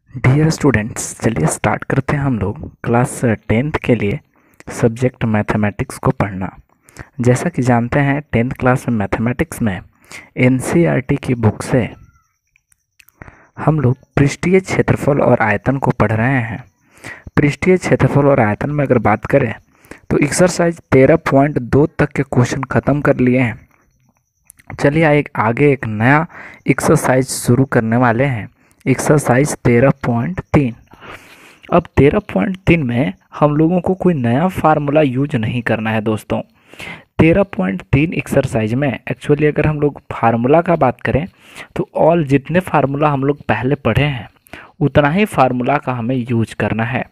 Dear students, चलिए start करते हैं हम लोग क्लास 10th के लिए सब्जेक्ट मैथमेटिक्स को पढ़ना। जैसा कि जानते हैं 10th क्लास में मैथमेटिक्स में एनसीईआरटी की बुक से हम लोग पृष्ठीय क्षेत्रफल और आयतन को पढ़ रहे हैं। पृष्ठीय क्षेत्रफल और आयतन में अगर बात करें तो एक्सरसाइज 13.2 तक के क्वेश्चन ख़त्म कर लिए हैं। चलिए आगे एक नया एक्सरसाइज शुरू करने वाले हैं, एक्सरसाइज 13.3। अब 13.3 में हम लोगों को कोई नया फार्मूला यूज नहीं करना है दोस्तों। 13.3 एक्सरसाइज में एक्चुअली अगर हम लोग फार्मूला का बात करें तो ऑल जितने फार्मूला हम लोग पहले पढ़े हैं उतना ही फार्मूला का हमें यूज करना है।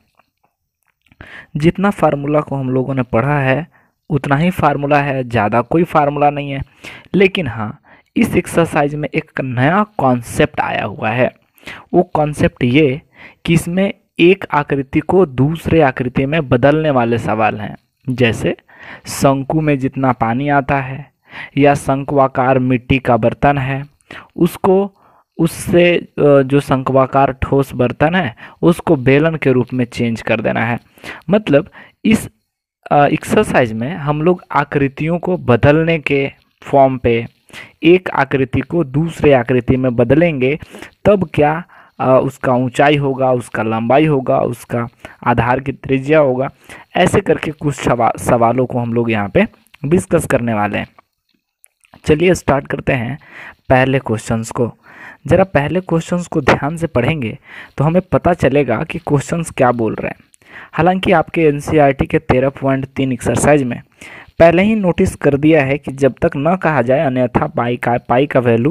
जितना फार्मूला को हम लोगों ने पढ़ा है उतना ही फार्मूला है, ज़्यादा कोई फार्मूला नहीं है। लेकिन हाँ, इस एक्सरसाइज में एक नया कॉन्सेप्ट आया हुआ है। वो कॉन्सेप्ट ये कि इसमें एक आकृति को दूसरे आकृति में बदलने वाले सवाल हैं। जैसे शंकु में जितना पानी आता है या शंक्वाकार मिट्टी का बर्तन है, उससे जो शंक्वाकार ठोस बर्तन है उसको बेलन के रूप में चेंज कर देना है। मतलब इस एक्सरसाइज में हम लोग आकृतियों को बदलने के फॉर्म पे एक आकृति को दूसरे आकृति में बदलेंगे, तब क्या उसका ऊंचाई होगा, उसका लंबाई होगा, उसका आधार की त्रिज्या होगा। ऐसे करके कुछ सवालों को हम लोग यहाँ पे डिस्कस करने वाले हैं। चलिए स्टार्ट करते हैं पहले क्वेश्चंस को। ज़रा पहले क्वेश्चंस को ध्यान से पढ़ेंगे तो हमें पता चलेगा कि क्वेश्चंस क्या बोल रहे हैं। हालांकि आपके एनसीईआरटी के 13.3 एक्सरसाइज में पहले ही नोटिस कर दिया है कि जब तक न कहा जाए अन्यथा पाई का वैल्यू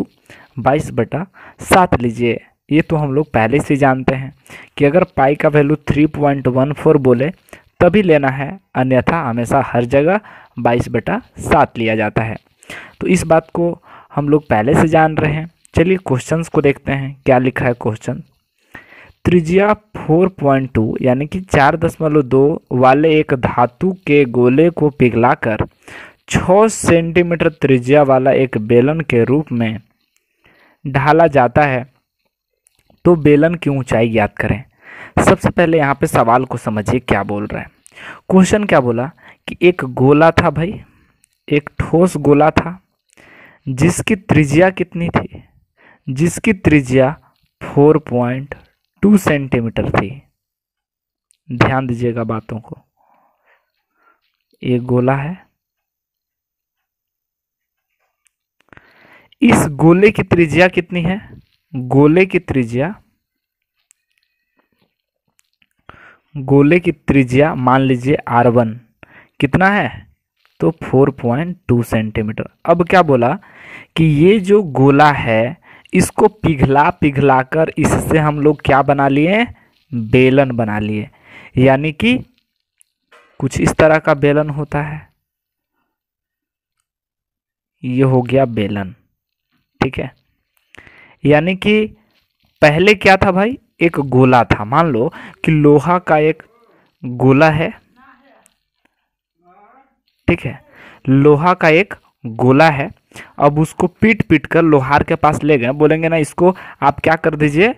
22/7 लीजिए। ये तो हम लोग पहले से जानते हैं कि अगर पाई का वैल्यू 3.14 बोले तभी लेना है, अन्यथा हमेशा हर जगह 22/7 लिया जाता है। तो इस बात को हम लोग पहले से जान रहे हैं। चलिए क्वेश्चंस को देखते हैं क्या लिखा है क्वेश्चन। त्रिज्या 4.2 यानी कि 4.2 वाले एक धातु के गोले को पिघलाकर 6 सेंटीमीटर त्रिज्या वाला एक बेलन के रूप में ढाला जाता है, तो बेलन की ऊंचाई ज्ञात करें। सबसे पहले यहाँ पे सवाल को समझिए क्या बोल रहा है। क्वेश्चन क्या बोला कि एक गोला था भाई, एक ठोस गोला था जिसकी त्रिज्या कितनी थी, जिसकी त्रिज्या 4.2 सेंटीमीटर थी। ध्यान दीजिएगा बातों को। एक गोला है, इस गोले की त्रिज्या कितनी है, गोले की त्रिज्या मान लीजिए R1 कितना है, तो 4.2 सेंटीमीटर। अब क्या बोला कि ये जो गोला है इसको पिघला कर इससे हम लोग क्या बना लिए, बेलन बना लिए। यानी कि कुछ इस तरह का बेलन होता है, ये हो गया बेलन। ठीक है, यानी कि पहले क्या था भाई, एक गोला था। मान लो कि लोहा का एक गोला है, ठीक है, लोहा का एक गोला है। अब उसको पीट कर लोहार के पास ले गए, बोलेंगे ना इसको आप क्या कर दीजिए,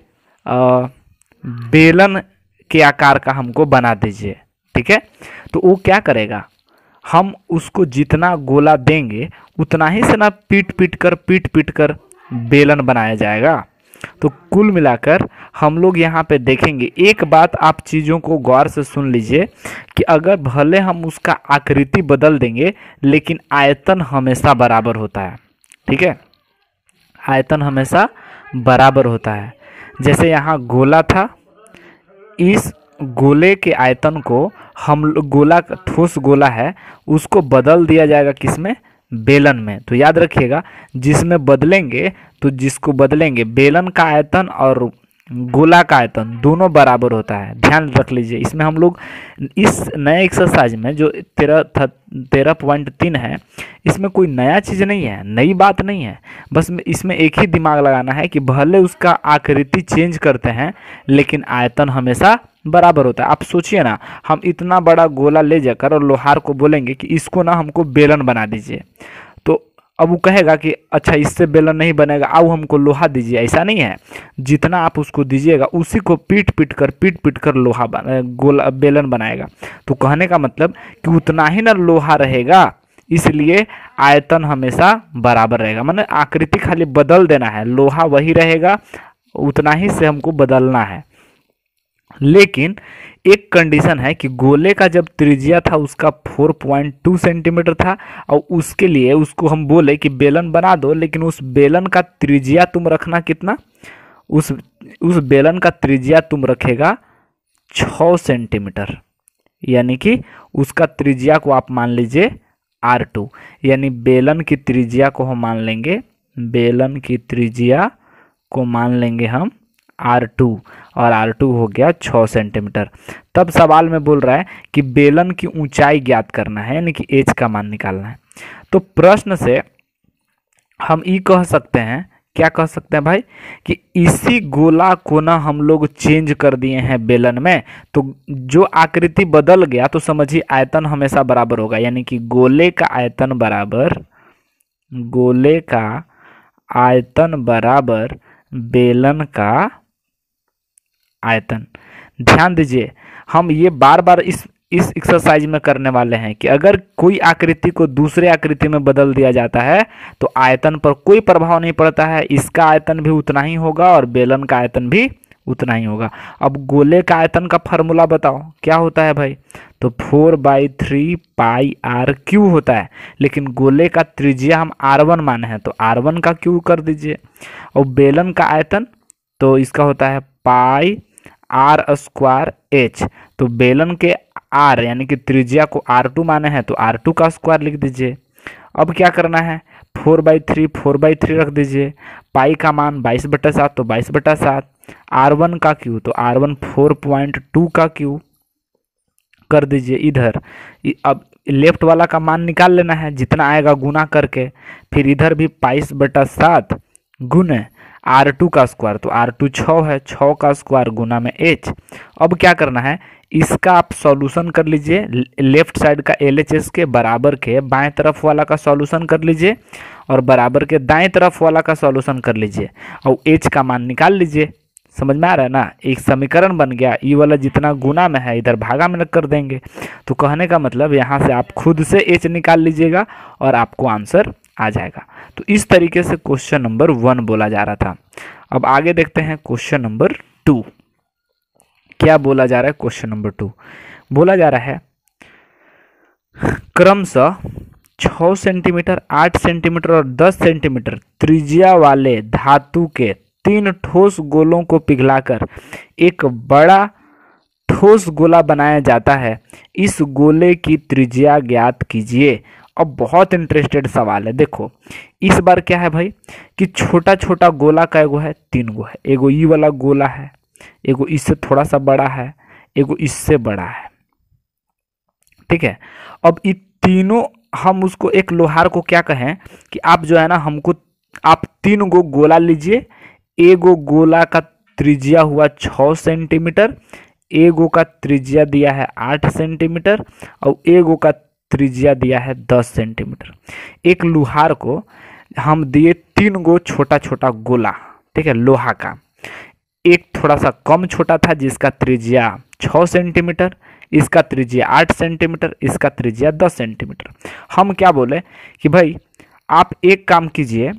बेलन के आकार का हमको बना दीजिए। ठीक है, तो वो क्या करेगा, हम उसको जितना गोला देंगे उतना ही से ना पीट कर बेलन बनाया जाएगा। तो कुल मिलाकर हम लोग यहाँ पे देखेंगे, एक बात आप चीज़ों को गौर से सुन लीजिए कि अगर भले हम उसका आकृति बदल देंगे लेकिन आयतन हमेशा बराबर होता है। ठीक है, आयतन हमेशा बराबर होता है। जैसे यहाँ गोला था, इस गोले के आयतन को हम गोला ठोस गोला है उसको बदल दिया जाएगा किसमें, बेलन में। तो याद रखिएगा जिसमें बदलेंगे तो जिसको बदलेंगे बेलन का आयतन और गोला का आयतन दोनों बराबर होता है। ध्यान रख लीजिए। इसमें हम लोग इस नए एक्सरसाइज में जो 13.3 है इसमें कोई नया चीज़ नहीं है, नई बात नहीं है। बस इसमें एक ही दिमाग लगाना है कि भले उसका आकृति चेंज करते हैं लेकिन आयतन हमेशा बराबर होता है। आप सोचिए ना, हम इतना बड़ा गोला ले जाकर और लोहार को बोलेंगे कि इसको ना हमको बेलन बना दीजिए, तो अब वो कहेगा कि अच्छा इससे बेलन नहीं बनेगा, आओ हमको लोहा दीजिए, ऐसा नहीं है। जितना आप उसको दीजिएगा उसी को पीट पीट कर लोहा गोला बेलन बनाएगा। तो कहने का मतलब कि उतना ही ना लोहा रहेगा, इसलिए आयतन हमेशा बराबर रहेगा। माने आकृति खाली बदल देना है, लोहा वही रहेगा, उतना ही से हमको बदलना है। लेकिन एक कंडीशन है कि गोले का जब त्रिज्या था उसका 4.2 सेंटीमीटर था, और उसके लिए उसको हम बोले कि बेलन बना दो, लेकिन उस बेलन का त्रिज्या तुम रखना कितना, उस बेलन का त्रिज्या तुम रखेगा 6 सेंटीमीटर, यानी कि उसका त्रिज्या को आप मान लीजिए R2, यानी बेलन की त्रिज्या को हम मान लेंगे, बेलन की त्रिज्या को मान लेंगे हम R2, और R2 हो गया 6 सेंटीमीटर। तब सवाल में बोल रहा है कि बेलन की ऊंचाई ज्ञात करना है, यानी कि h का मान निकालना है। तो प्रश्न से हम ये कह सकते हैं, क्या कह सकते हैं भाई, कि इसी गोला को ना हम लोग चेंज कर दिए हैं बेलन में, तो जो आकृति बदल गया तो समझिए आयतन हमेशा बराबर होगा, यानी कि गोले का आयतन बराबर बेलन का आयतन। ध्यान दीजिए, हम ये बार बार इस एक्सरसाइज में करने वाले हैं कि अगर कोई आकृति को दूसरे आकृति में बदल दिया जाता है तो आयतन पर कोई प्रभाव नहीं पड़ता है, इसका आयतन भी उतना ही होगा और बेलन का आयतन भी उतना ही होगा। अब गोले का आयतन का फार्मूला बताओ क्या होता है भाई, तो 4/3 पाई आर क्यू होता है, लेकिन गोले का त्रिज्या हम R1 माने हैं तो R1 का क्यू कर दीजिए। और बेलन का आयतन तो इसका होता है पाई R² H, तो बेलन के R यानी कि त्रिज्या को R2 माने हैं तो R2 का स्क्वायर लिख दीजिए। अब क्या करना है, 4/3 रख दीजिए, पाई का मान 22/7 तो 22/7, R1 का क्यू तो R1 4.2 का क्यू कर दीजिए इधर। अब लेफ्ट वाला का मान निकाल लेना है, जितना आएगा गुना करके, फिर इधर भी 22/7 गुने R2 का स्क्वायर, तो R2 6 है, 6 का स्क्वायर गुना में H। अब क्या करना है, इसका आप सॉल्यूशन कर लीजिए, लेफ्ट साइड का LHS के बराबर के बाएं तरफ वाला का सॉल्यूशन कर लीजिए और बराबर के दाएं तरफ वाला का सॉल्यूशन कर लीजिए और H का मान निकाल लीजिए। समझ में आ रहा है ना, एक समीकरण बन गया, ई वाला जितना गुना में है इधर भागा में कर देंगे। तो कहने का मतलब यहाँ से आप खुद से H निकाल लीजिएगा और आपको आंसर आ जाएगा। तो इस तरीके से क्वेश्चन नंबर 1 बोला जा रहा था। अब आगे देखते हैं क्वेश्चन नंबर 2 क्या बोला जा रहा है। क्वेश्चन नंबर 2 बोला जा रहा है क्रमशः 6 सेंटीमीटर, 8 सेंटीमीटर और 10 सेंटीमीटर त्रिज्या वाले धातु के 3 ठोस गोलों को पिघलाकर एक बड़ा ठोस गोला बनाया जाता है। इस गोले की त्रिज्या ज्ञात कीजिए। अब बहुत इंटरेस्टेड सवाल है। देखो इस बार क्या है भाई कि छोटा छोटा गोला का एगो है, 3 गो है, एगो ई वाला गोला है, एगो इससे थोड़ा सा बड़ा है, एगो इससे बड़ा है, ठीक है। अब ये तीनों हम उसको एक लोहार को क्या कहें कि आप जो है ना हमको आप 3 गो गोला लीजिए, एगो गोला का त्रिज्या हुआ 6 सेंटीमीटर, एगो का त्रिज्या दिया है 8 सेंटीमीटर और एगो का त्रिज्या दिया है 10 सेंटीमीटर। एक लोहार को हम दिए 3 गो छोटा छोटा गोला, ठीक है, लोहा का। एक थोड़ा सा कम छोटा था जिसका त्रिज्या 6 सेंटीमीटर, इसका त्रिज्या 8 सेंटीमीटर, इसका त्रिज्या 10 सेंटीमीटर। हम क्या बोले कि भाई आप एक काम कीजिए,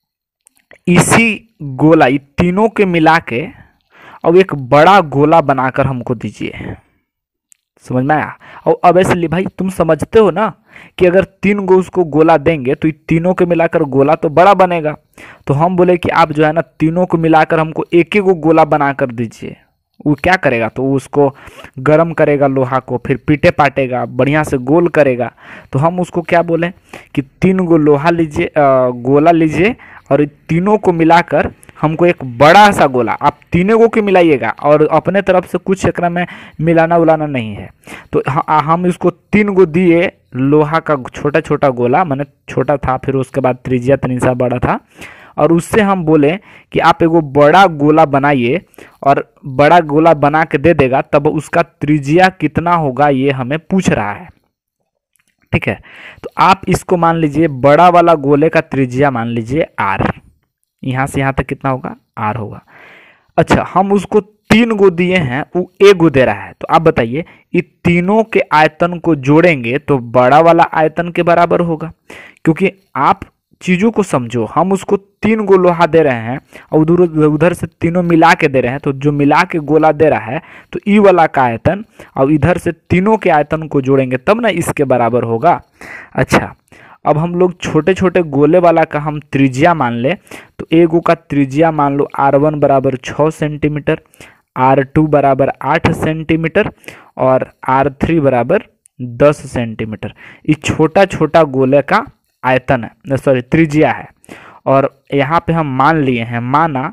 इसी गोला ये तीनों के मिला के और एक बड़ा गोला बनाकर हमको दीजिए। समझ में आया। और अब ऐसे भाई तुम समझते हो ना कि अगर 3 गो उसको गोला देंगे तो ये तीनों के मिलाकर गोला तो बड़ा बनेगा। तो हम बोले कि आप जो है ना तीनों को मिलाकर हमको एक एक गो गोला बना कर दीजिए। वो क्या करेगा तो उसको गर्म करेगा लोहा को, फिर पीटे पाटेगा, बढ़िया से गोल करेगा। तो हम उसको क्या बोले कि 3 गो लोहा लीजिए, गोला लीजिए और तीनों को मिलाकर हमको एक बड़ा सा गोला, आप तीनों को के मिलाइएगा और अपने तरफ से कुछ एकरा में मिलाना उलाना नहीं है। तो हम इसको 3 गो दिए लोहा का छोटा छोटा गोला, माने छोटा था, फिर उसके बाद त्रिज्या तनी सा बड़ा था, और उससे हम बोले कि आप एगो बड़ा गोला बनाइए और बड़ा गोला बना के दे देगा, तब उसका त्रिज्या कितना होगा ये हमें पूछ रहा है। ठीक है। तो आप इसको मान लीजिए बड़ा वाला गोले का त्रिज्या मान लीजिए r, यहाँ से यहाँ तक कितना होगा r होगा। अच्छा, हम उसको 3 गो दिए हैं, वो एक गो दे रहा है, तो आप बताइए ये तीनों के आयतन को जोड़ेंगे तो बड़ा वाला आयतन के बराबर होगा। क्योंकि आप चीज़ों को समझो, हम उसको 3 गो लोहा दे रहे हैं और उधर उधर से तीनों मिला के दे रहे हैं, तो जो मिला के गोला दे रहा है तो ई वाला का आयतन और इधर से तीनों के आयतन को जोड़ेंगे तब ना इसके बराबर होगा। अच्छा, अब हम लोग छोटे छोटे गोले वाला का हम त्रिज्या मान ले, तो एगो का त्रिज्या मान लो r1 बराबर 6 सेंटीमीटर, r2 बराबर 8 सेंटीमीटर और r3 बराबर 10 सेंटीमीटर। ये छोटा छोटा गोले का आयतन है, सॉरी त्रिज्या है। और यहाँ पे हम मान लिए हैं, माना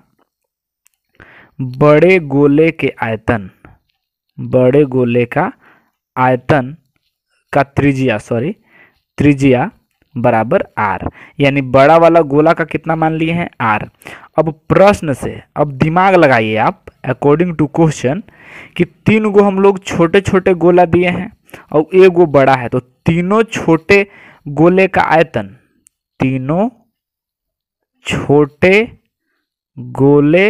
बड़े गोले के आयतन, बड़े गोले का आयतन का त्रिज्या, सॉरी त्रिज्या बराबर r, यानी बड़ा वाला गोला का कितना मान लिए हैं r। अब प्रश्न से अब दिमाग लगाइए आप, अकॉर्डिंग टू क्वेश्चन, कि 3 गो हम लोग छोटे छोटे गोला दिए हैं और एक गो बड़ा है, तो तीनों छोटे गोले का आयतन, तीनों छोटे गोले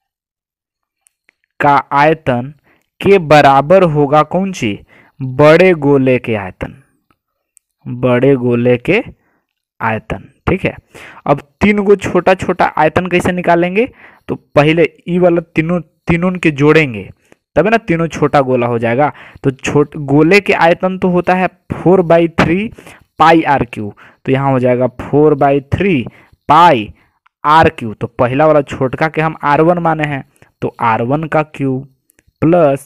का आयतन के बराबर होगा कौन सी, बड़े गोले के आयतन, बड़े गोले के आयतन। ठीक है, अब 3 गो छोटा छोटा आयतन कैसे निकालेंगे, तो पहले ई वाला तीनों के जोड़ेंगे तब ना तीनों छोटा गोला हो जाएगा। तो गोले के आयतन तो होता है 4/3 पाई आर क्यू, तो यहाँ हो जाएगा 4/3 पाई आर क्यू। तो पहला वाला छोटका के हम r1 माने हैं, तो r1 का क्यूब प्लस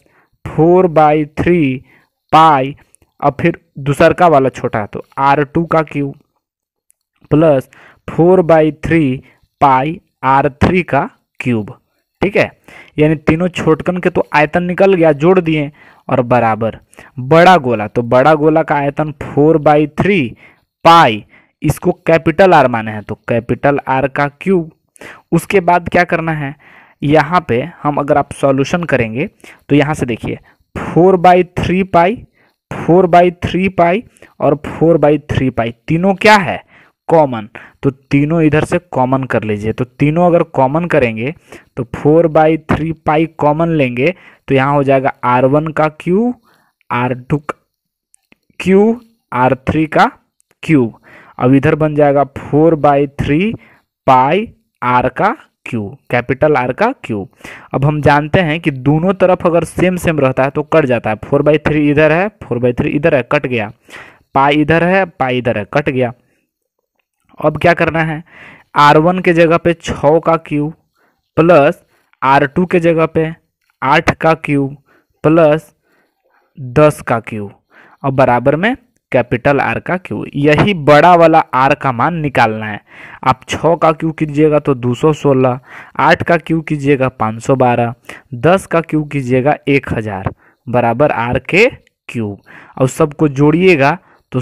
4/3 पाई, अब फिर दूसरका वाला छोटा है तो r2 का क्यूब प्लस 4/3 पाई r3 का क्यूब। ठीक है, यानी तीनों छोटकन के तो आयतन निकल गया, जोड़ दिए और बराबर बड़ा गोला, तो बड़ा गोला का आयतन 4/3 पाई, इसको कैपिटल R माने हैं तो कैपिटल R का क्यूब। उसके बाद क्या करना है, यहाँ पे हम अगर आप सॉल्यूशन करेंगे तो यहाँ से देखिए 4/3 पाई, 4/3 पाई और 4/3 पाई, तीनों क्या है कॉमन, तो तीनों इधर से कॉमन कर लीजिए। तो तीनों अगर कॉमन करेंगे तो 4/3 पाई कॉमन लेंगे तो यहाँ हो जाएगा r1 का क्यूब, r2 का क्यूब, r3 का क्यूब। अब इधर बन जाएगा 4/3 पाई r का क्यूब, कैपिटल R का क्यूब। अब हम जानते हैं कि दोनों तरफ अगर सेम सेम रहता है तो कट जाता है, 4/3 इधर है, 4/3 इधर है, कट गया, पाई इधर है, पाई इधर है, कट गया। अब क्या करना है, r1 के जगह पे 6 का क्यूब प्लस r2 के जगह पे 8 का क्यूब प्लस 10 का क्यूब और बराबर में कैपिटल R का क्यूब। यही बड़ा वाला R का मान निकालना है। आप 6 का क्यूब कीजिएगा तो 216, 8 का क्यूब कीजिएगा 512, 10 का क्यूब कीजिएगा 1000 बराबर R के क्यूब, और सबको जोड़िएगा तो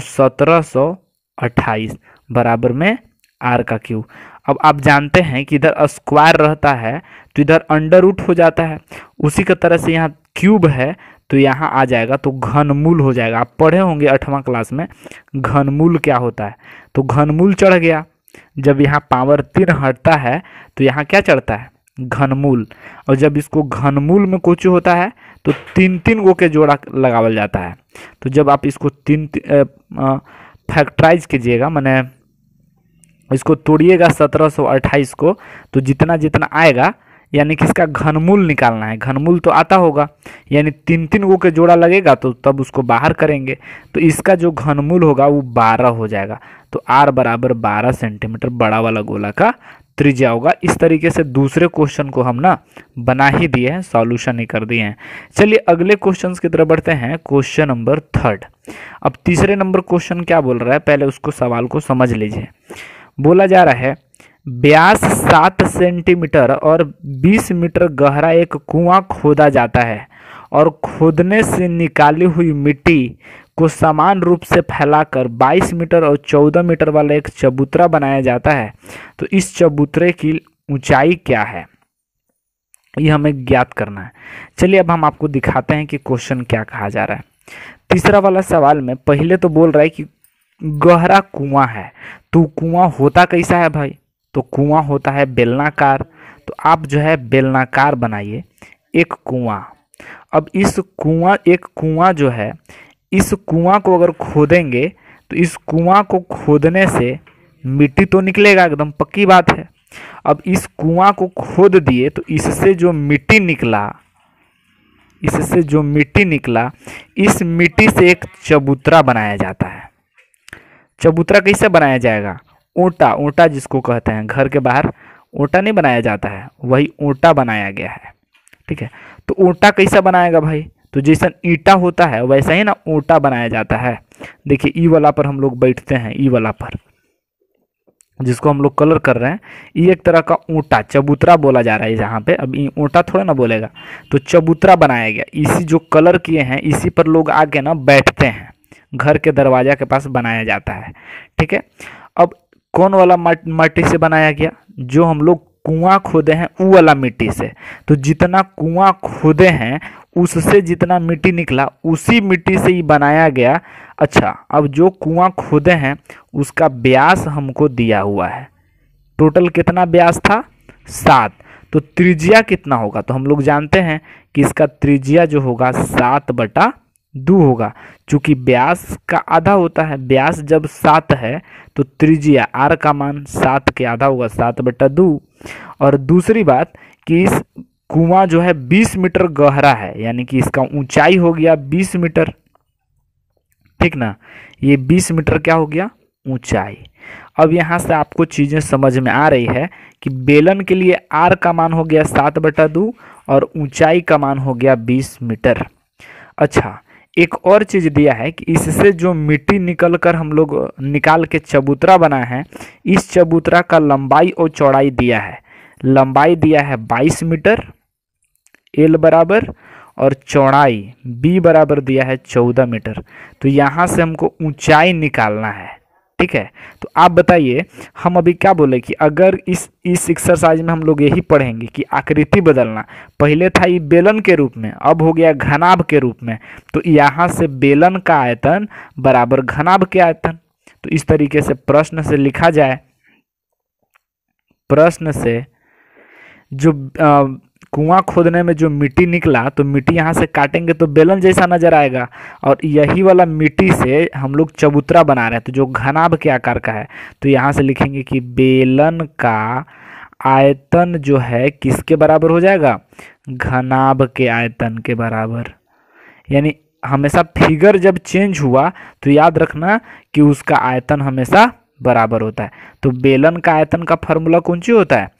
1728 बराबर में R का क्यूब। अब आप जानते हैं कि इधर स्क्वायर रहता है तो इधर अंडर रूट हो जाता है, उसी की तरह से यहाँ क्यूब है तो यहाँ आ जाएगा तो घनमूल हो जाएगा। आप पढ़े होंगे 8वां क्लास में घनमूल क्या होता है, तो घनमूल चढ़ गया, जब यहाँ पावर 3 हटता है तो यहाँ क्या चढ़ता है घनमूल, और जब इसको घनमूल में कुछ होता है तो 3 गो के जोड़ा लगावल जाता है। तो जब आप इसको 3 फैक्टराइज कीजिएगा, माने इसको तोड़िएगा 1728 को, तो जितना जितना आएगा यानी कि इसका घनमूल निकालना है। घनमूल तो आता होगा, यानी 3 गो के जोड़ा लगेगा तो तब उसको बाहर करेंगे, तो इसका जो घनमूल होगा वो 12 हो जाएगा। तो R बराबर 12 सेंटीमीटर बड़ा वाला गोला का त्रिज्या होगा। इस तरीके से दूसरे क्वेश्चन को हम ना बना ही दिए हैं, सॉल्यूशन ही कर दिए हैं। चलिए अगले क्वेश्चन की तरफ बढ़ते हैं, क्वेश्चन नंबर 3। अब तीसरे नंबर क्वेश्चन क्या बोल रहा है, पहले उसको सवाल को समझ लीजिए। बोला जा रहा है व्यास 7 सेंटीमीटर और 20 मीटर गहरा एक कुआं खोदा जाता है और खोदने से निकाली हुई मिट्टी को समान रूप से फैलाकर 22 मीटर और 14 मीटर वाला एक चबूतरा बनाया जाता है। तो इस चबूतरे की ऊंचाई क्या है, ये हमें ज्ञात करना है। चलिए अब हम आपको दिखाते हैं कि क्वेश्चन क्या कहा जा रहा है। तीसरा वाला सवाल में पहले तो बोल रहा है कि गहरा कुआं है। तो कुआं होता कैसा है भाई? तो कुआं होता है बेलनाकार। तो आप जो है बेलनाकार बनाइए एक कुआं। अब इस एक कुआं जो है, इस कुआं को अगर खोदेंगे तो इस कुआं को खोदने से मिट्टी तो निकलेगा, एकदम पक्की बात है। अब इस कुआं को खोद दिए तो इससे जो मिट्टी निकला, इस मिट्टी से एक चबूतरा बनाया जाता है। चबूतरा कैसे बनाया जाएगा? ऊंटा, ऊंटा जिसको कहते हैं, घर के बाहर ऊंटा नहीं बनाया जाता है, वही ऊंटा बनाया गया है। ठीक है, तो ऊंटा कैसा बनाएगा भाई? तो जैसा ईंटा होता है वैसा ही ना ऊंटा बनाया जाता है। देखिए ई वाला पर हम लोग बैठते हैं, ई वाला पर जिसको हम लोग कलर कर रहे हैं, ये एक तरह का ऊंटा, चबूतरा बोला जा रहा है जहाँ पे। अब ऊंटा थोड़ा ना बोलेगा, तो चबूतरा बनाया गया। इसी जो कलर किए हैं इसी पर लोग आके ना बैठते हैं, घर के दरवाजा के पास बनाया जाता है। ठीक है, अब कौन वाला मिट्टी से बनाया गया? जो हम लोग कुआं खोदे हैं वो वाला मिट्टी से। तो जितना कुआं खोदे हैं उससे जितना मिट्टी निकला उसी मिट्टी से ही बनाया गया। अच्छा, अब जो कुआं खोदे हैं उसका व्यास हमको दिया हुआ है। टोटल कितना व्यास था? 7। तो त्रिज्या कितना होगा? तो हम लोग जानते हैं कि इसका त्रिज्या जो होगा 7/2 होगा। चूंकि व्यास का आधा होता है, व्यास जब 7 है तो त्रिज्या r का मान 7 के आधा होगा, 7/2। और दूसरी बात कि इस कुआं जो है 20 मीटर गहरा है, यानी कि इसका ऊंचाई हो गया 20 मीटर। ठीक ना, ये 20 मीटर क्या हो गया? ऊंचाई। अब यहाँ से आपको चीजें समझ में आ रही है कि बेलन के लिए r का मान हो गया 7/2 और ऊंचाई का मान हो गया 20 मीटर। अच्छा, एक और चीज दिया है कि इससे जो मिट्टी निकल कर हम लोग निकाल के चबूतरा बनाए हैं, इस चबूतरा का लंबाई और चौड़ाई दिया है। लंबाई दिया है 22 मीटर L बराबर, और चौड़ाई B बराबर दिया है 14 मीटर। तो यहाँ से हमको ऊंचाई निकालना है। ठीक है, तो आप बताइए, हम अभी क्या बोले कि अगर इस एक्सरसाइज में हम लोग यही पढ़ेंगे कि आकृति बदलना। पहले था ये बेलन के रूप में, अब हो गया घनाभ के रूप में। तो यहाँ से बेलन का आयतन बराबर घनाभ के आयतन। तो इस तरीके से प्रश्न से लिखा जाए। प्रश्न से जो कुआं खोदने में जो मिट्टी निकला, तो मिट्टी यहाँ से काटेंगे तो बेलन जैसा नजर आएगा, और यही वाला मिट्टी से हम लोग चबूतरा बना रहे हैं तो जो घनाभ के आकार का है। तो यहाँ से लिखेंगे कि बेलन का आयतन जो है किसके बराबर हो जाएगा? घनाभ के आयतन के बराबर। यानी हमेशा फिगर जब चेंज हुआ तो याद रखना कि उसका आयतन हमेशा बराबर होता है। तो बेलन का आयतन का फॉर्मूला कौन सी होता है?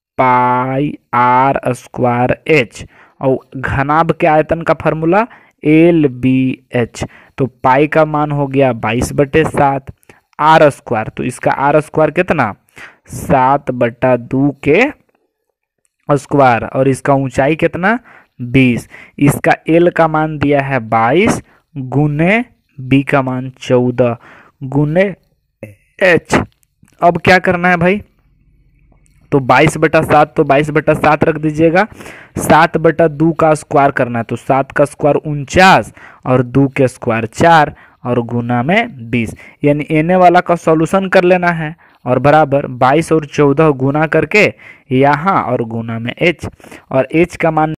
πr²h। और घनाभ के आयतन का फॉर्मूला LBH। तो पाई का मान हो गया 22/7 r²। तो इसका r² कितना? 7/2 के स्क्वायर। और इसका ऊंचाई कितना? 20। इसका L का मान दिया है 22 गुने B का मान 14 गुने H। अब क्या करना है भाई? तो 22/7, तो 22/7 रख दीजिएगा। 7/2 का स्क्वायर करना है, तो 7 का स्क्वायर 49 और 2 के स्क्वायर 4 और गुना में 20। यानी एने वाला का सॉल्यूशन कर लेना है और बराबर 22 और 14 गुना करके यहाँ और गुना में h, और h का मान